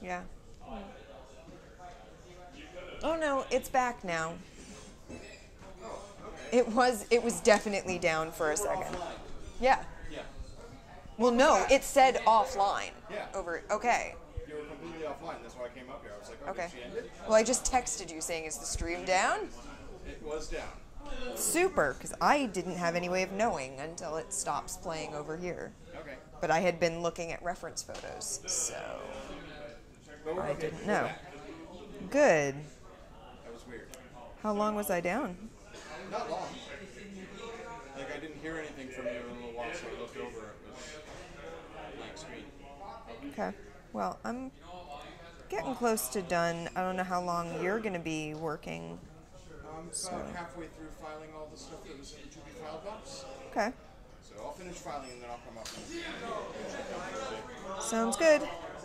Yeah. Oh no, it's back now. It was definitely down for a second. Yeah. Yeah. Well, no, it said offline. Yeah. Over. Okay. You were completely offline. That's why I came up here. I was like, okay, Okay. she ended. Well, I just texted you saying, "Is the stream down?" It was down. Super, because I didn't have any way of knowing until it stops playing over here. Okay. But I had been looking at reference photos, so But we're I okay. didn't We're know. back. Good. That was weird. How long was I down? Not long. Like, I didn't hear anything from you in a little while, so I looked over. It was blank screen. Okay. Well, I'm getting close to done. I don't know how long you're going to be working. About halfway through filing all the stuff that was in the to-be filed box. Okay. So I'll finish filing and then I'll come up and Sounds good.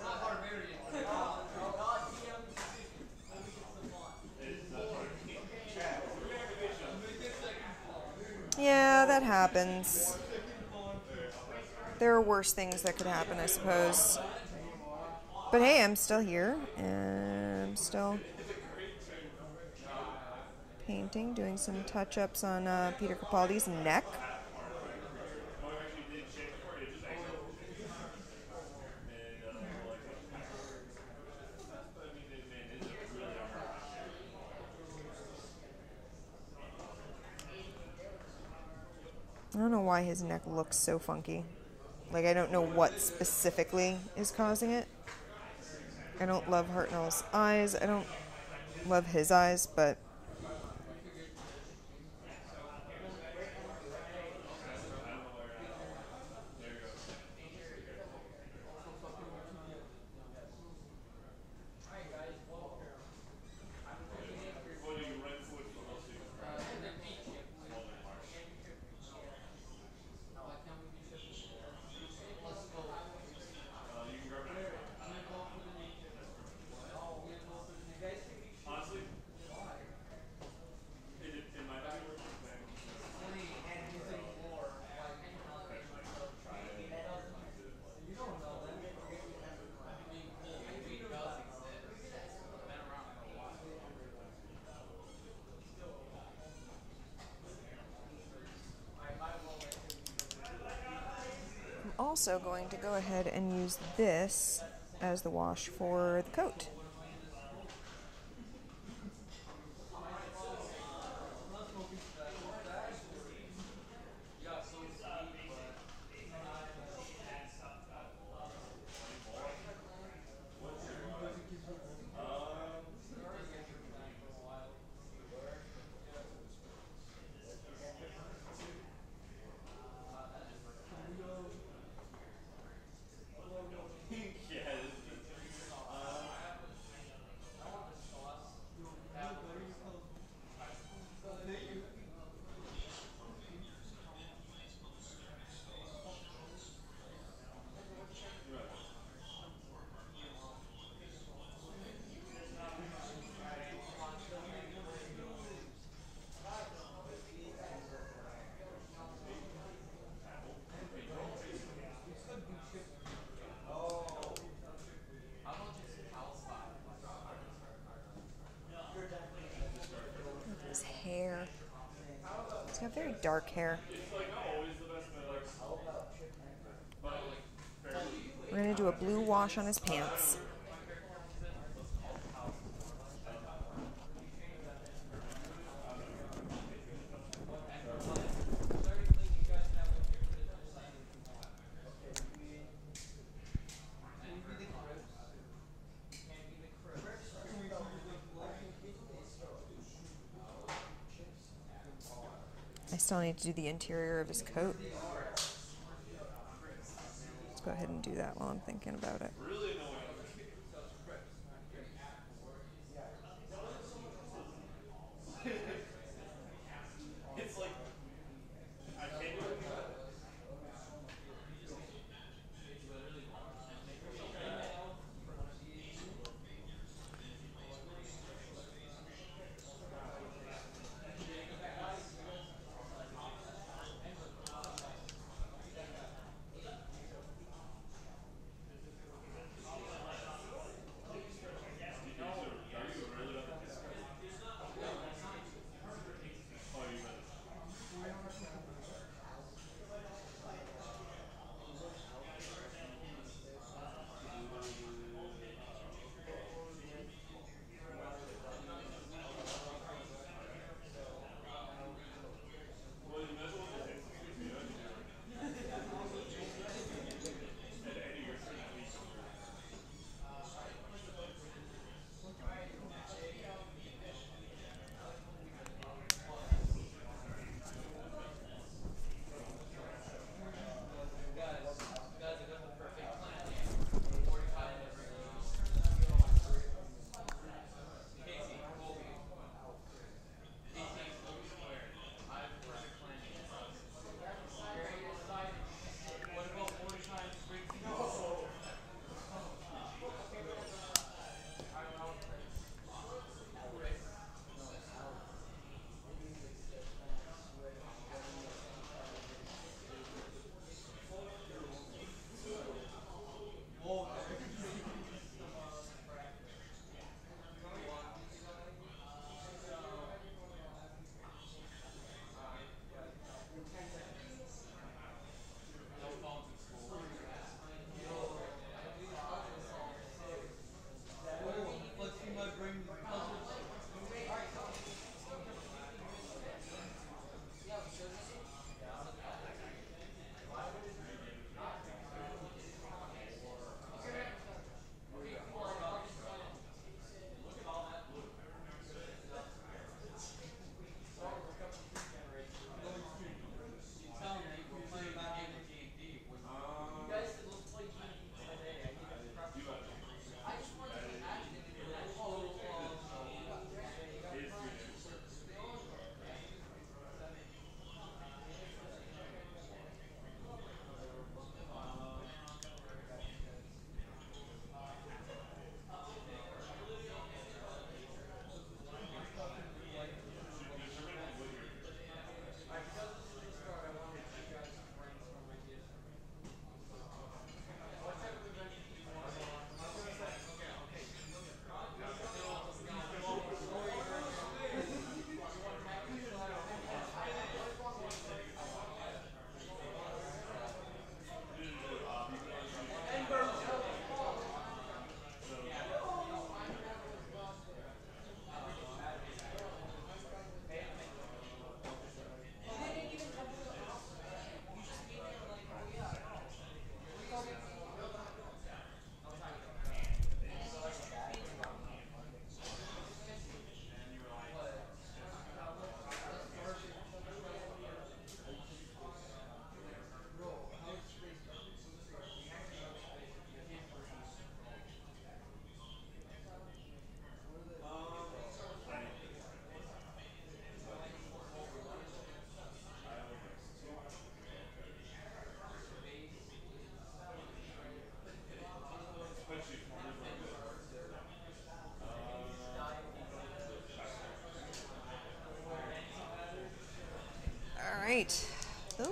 Yeah, that happens. There are worse things that could happen, I suppose. But hey, I'm still here, and I'm still painting, doing some touch-ups on Peter Capaldi's neck. I don't know why his neck looks so funky. Like, I don't know what specifically is causing it. I don't love Hartnell's eyes. I don't love his eyes, but I'm also going to go ahead and use this as the wash for the coat. His hair. He's got very dark hair. We're going to do a blue wash on his pants. I still need to do the interior of his coat. Let's go ahead and do that while I'm thinking about it.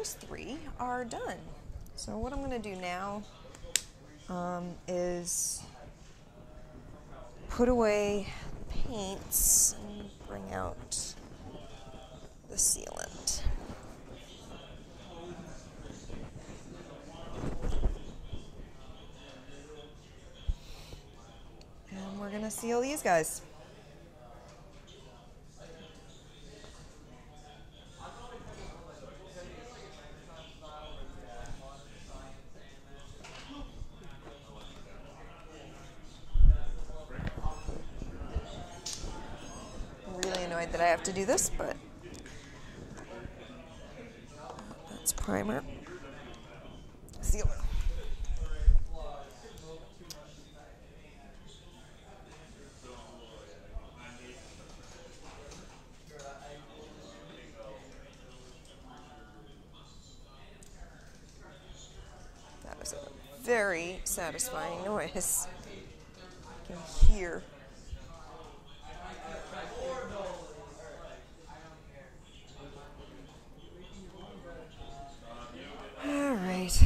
those three are done. So what I'm going to do now is put away the paints and bring out the sealant. And we're going to seal these guys. Really annoyed that I have to do this, but that's primer. Sealer. That was a very satisfying noise. I can hear. All right.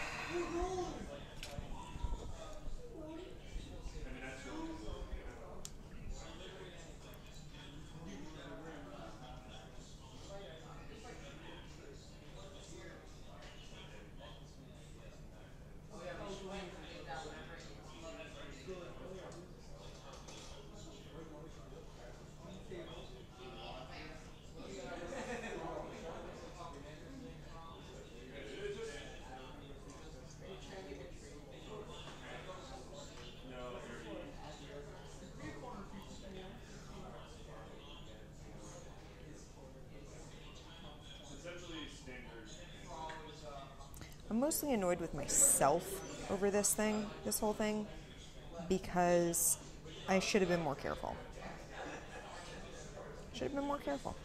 I'm mostly annoyed with myself over this whole thing, because I should have been more careful. Should have been more careful.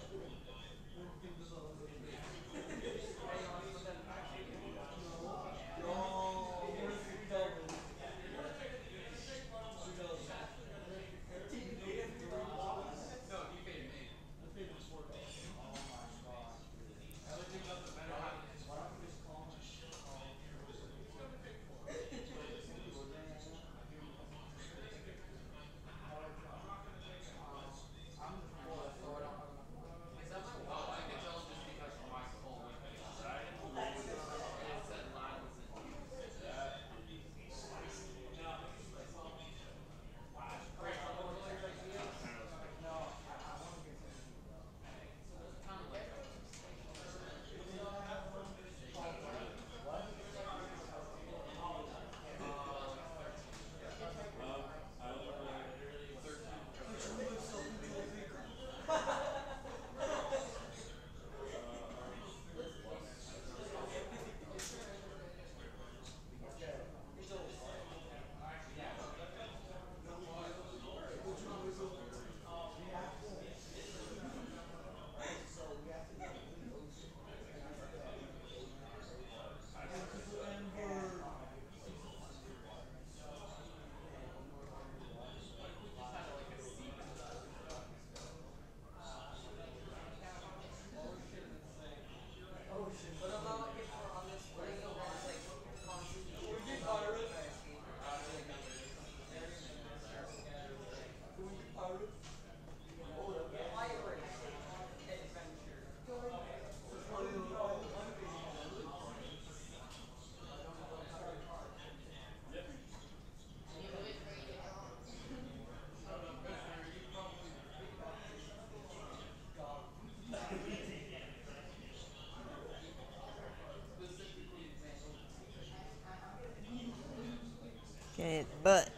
Okay, but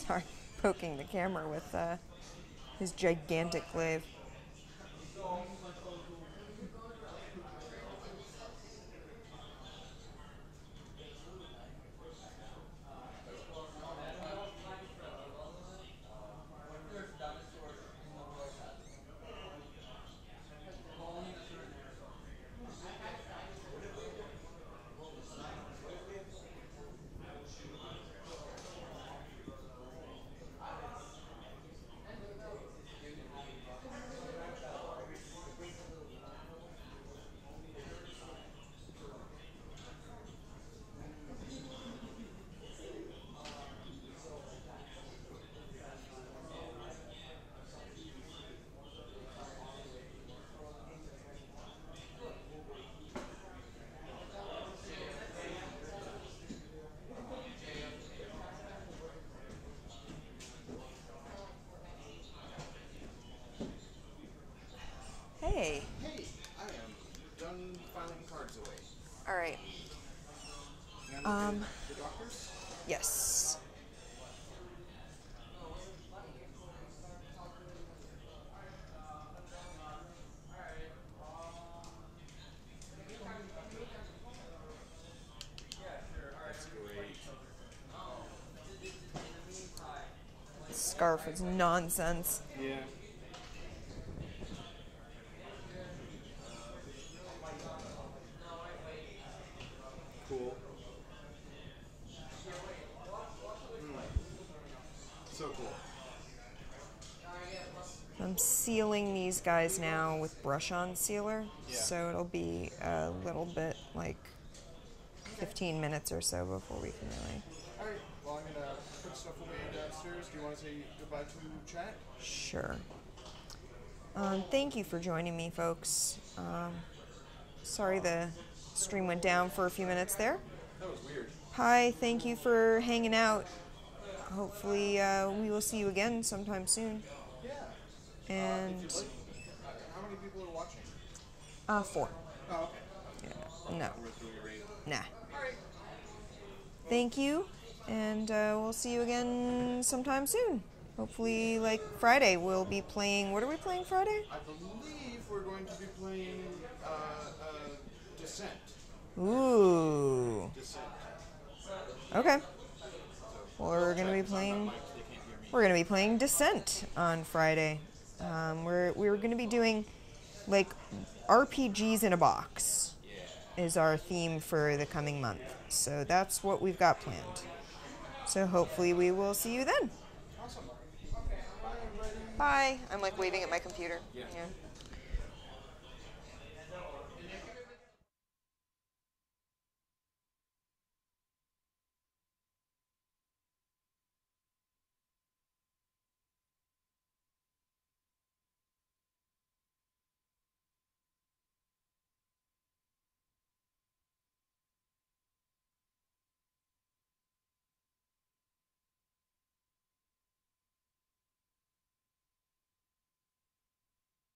Sorry, poking the camera with his gigantic glaive. Hey. Hey, I am done filing cards away. All right. Now the doctors? Yes. That's great. Scarf is nonsense. Yeah. Cool. So cool. I'm sealing these guys now with brush-on sealer, so it'll be a little bit like 15 minutes or so before we can really... Alright, well I'm gonna put stuff away downstairs. Do you want to say goodbye to chat? Sure. Thank you for joining me, folks. Sorry the stream went down for a few minutes there. That was weird. Hi, thank you for hanging out. Hopefully we will see you again sometime soon. Yeah. And If you'd like, how many people are watching? 4. Oh, okay. Yeah, no, We're through your rating. nah. Alright. Thank you, and we'll see you again sometime soon. Hopefully, like Friday, we'll be playing. What are we playing Friday? I believe we're going to be playing Descent. Ooh. Descent. Okay. We're gonna be Check, 'cause I'm playing. not mic'd, they can't hear me. We're gonna be playing Descent on Friday. We're gonna be doing like RPGs in a box. Is our theme for the coming month. So that's what we've got planned. So hopefully we will see you then. Awesome. Okay. Bye, everybody. Bye. I'm like waving at my computer. Yeah. Yeah.